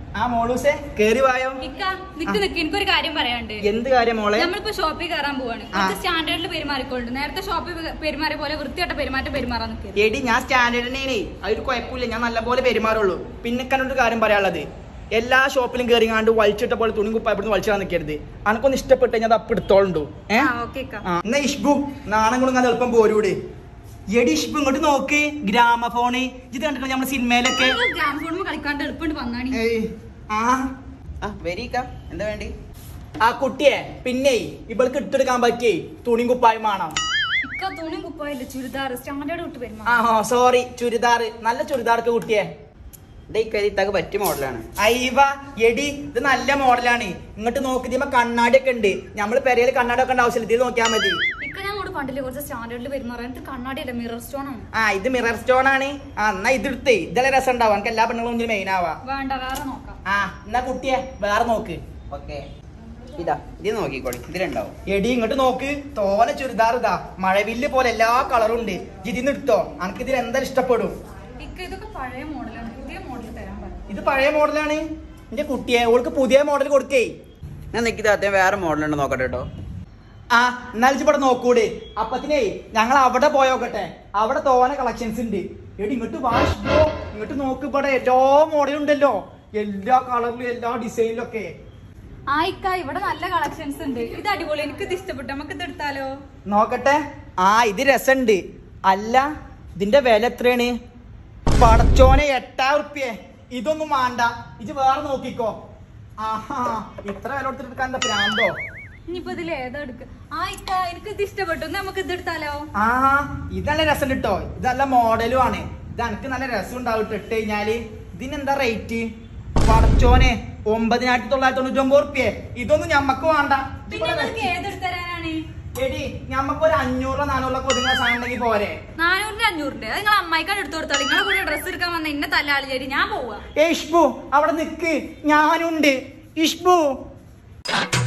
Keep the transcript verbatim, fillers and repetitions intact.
ആ മോളൂസേ കേറി വായോ. എനിക്കൊരു കാര്യം പറയാണ്ട്. എന്ത് കാര്യം മോളെ? നമ്മളിപ്പോ ഷോപ്പിൽ കയറാൻ പോവാണ്. സ്റ്റാൻഡേർഡിൽ പെരുമാറിക്കൊണ്ട് നേരത്തെ ഷോപ്പിൽ പെരുമാറിയ പോലെ വൃത്തിയായിട്ട പെരുമാറ്റം പെരുമാറാൻ നിൽക്കുക. എടി ഞാൻ സ്റ്റാൻഡേർഡിനെ അതൊരു കുഴപ്പമില്ല, ഞാൻ നല്ലപോലെ പെരുമാറുള്ളൂ. പിന്നെ കണ്ടൊരു കാര്യം പറയാനുള്ളത്, എല്ലാ ഷോപ്പിലും കയറിങ്ങാണ്ട് വലിച്ചിട്ട പോലെ തുണി കുപ്പായപ്പെടുന്ന് വലിച്ചിടാൻ നിൽക്കരുത്. അനക്കൊന്ന് ഇഷ്ടപ്പെട്ട് ഞാൻ അപ്പൊ എടുത്തോളുണ്ടോ? എന്നാ ഇഷ്ബു നാണങ്ങളും അത് എളുപ്പം പോരൂടെ. എടി ഇഷ്ബു ഇങ്ങോട്ട് നോക്ക്, ഗ്രാമഫോണ് ഇത് കണ്ടിട്ട് നമ്മള് സിനിമയിലൊക്കെ കളിക്കാണ്ട് എളുപ്പം വന്നാണ്. എന്താ വേണ്ടി ആ കുട്ടിയെ? പിന്നെ ഇവൾക്ക് ഇട്ടെടുക്കാൻ പറ്റിയേ തുണി കുപ്പായം വേണം. തുണി കുപ്പായില്ല, ചുരിദാർ സ്റ്റാൻഡേർഡ് വിട്ട് പെരുമാറും. ആ സോറി, ചുരിദാർ. നല്ല ചുരിദാർക്ക് കുട്ടിയെ പറ്റിയ മോഡലാണ്. അയ്യവ എടി ഇത് നല്ല മോഡലാണ്. ഇങ്ങോട്ട് നോക്കി ഇതിമ്മ കണ്ണാടി ഒക്കെ ഉണ്ട്. നമ്മള് പെരയില് കണ്ണാടി ഒക്കെ ആവശ്യമില്ല, ഇത് നോക്കിയാൽ മതി. ആ ഇത് മിറർ സ്റ്റോൺ ആണ്. ആ എന്നാ ഇത് എടുത്തേ, ഇതെല്ലാം രസം ഉണ്ടാവും. എനിക്ക് എല്ലാ പെണ്ണുകളും മെയിൻ ആവാ. ആ എന്നാ കുട്ടിയെ വേറെ നോക്ക്. ഓക്കെ ഇതാ ഇത് നോക്കിക്കോളി, ഇതിലുണ്ടാവും. എടി ഇങ്ങോട്ട് നോക്ക്, തോല ചുരിദാർ ഇതാ മഴവില്ല് പോലെ എല്ലാ കളറും ഉണ്ട്. ഇതിന്ന് എടുത്തോ, എനിക്ക് ഇതിൽ എന്തായാലും ഇഷ്ടപ്പെടും. ഇത് പഴയ മോഡലാണ്. എന്റെ കുട്ടിയെ ഓൾക്ക് പുതിയ മോഡൽ കൊടുക്കേ. ഞാൻ നിൽക്കുന്നത് വേറെ മോഡലുണ്ട് നോക്കട്ടെ കേട്ടോ. ആ എന്നാലും ഇവിടെ നോക്കൂടെ. അപ്പത്തിനേ ഞങ്ങൾ അവിടെ പോയോക്കട്ടെ, അവിടെ തോനെ കളക്ഷൻസ് ഉണ്ട്. എടി ഇങ്ങോട്ട് വാഷ് ബ്രോ, ഇങ്ങോട്ട് നോക്ക്, ഇവിടെ എല്ലാ മോഡലും ഉണ്ടല്ലോ, എല്ലാ കളറിലും എല്ലാ ഡിസൈനിലും ഒക്കെ. ആയിക്കാ ഇവിടെ നല്ല കളക്ഷൻസ് ഉണ്ട്. ഇത് അടിപൊളി, എനിക്ക് ഇത് ഇഷ്ടപ്പെട്ടു. നമുക്ക് ഇത് എടുത്താലോ? നോക്കട്ടെ. ആ ഇത് രസമുണ്ട്. അല്ല ഇതിന്റെ വില എത്രയാണ്? പടച്ചോനെ എട്ടായിരം ഉറുപ്പ്യ. ഇതൊന്നും വേണ്ട, ഇത് വേറെ നോക്കിക്കോ. ആഹാ ഇത്ര വില കൊടുത്തിട്ട് എന്താ പ്രാന്തോ? ഇനിയിപ്പോ ഇതിൽ ഏതാ എടുക്ക? ആയിക്കാ എനിക്ക് ഇത് ഇഷ്ടപ്പെട്ടു, നമുക്ക് ഇത് എടുത്താലോ? ആ ഇത് നല്ല രസം കിട്ടോ, ഇത് നല്ല മോഡലും ആണ്. ഇത് എനിക്ക് നല്ല രസം ഉണ്ടാവും ഇട്ട് കഴിഞ്ഞാല്. ഇതിനെന്താ റേറ്റ്? പടച്ചോനെ ഒമ്പതിനായിരത്തി തൊള്ളായിരത്തി തൊണ്ണൂറ്റി ഒമ്പത് ഉറുപ്പ്യ. ഇതൊന്നും ഞമ്മക്ക് വേണ്ട. ഏതെടുത്തരാനാണ്? എടി ഞമ്മക്ക് ഒരു അഞ്ഞൂറോ നാനൂറോ ഒതുങ്ങുന്ന സാധനം ഉണ്ടെങ്കിൽ പോരെ? നാനൂറിന്റെ അഞ്ഞൂറിന്റെ അത് നിങ്ങൾ അമ്മായിക്കാട് എടുത്തു കൊടുത്താൽ. നിങ്ങളെ കൂടെ ഡ്രസ് എടുക്കാൻ വന്ന ഇന്ന തല്ലാളി ശരി, ഞാൻ പോവാ. ഇഷ്ബു അവിടെ നിക്ക്, ഞാനുണ്ട്. ഇഷ്ബു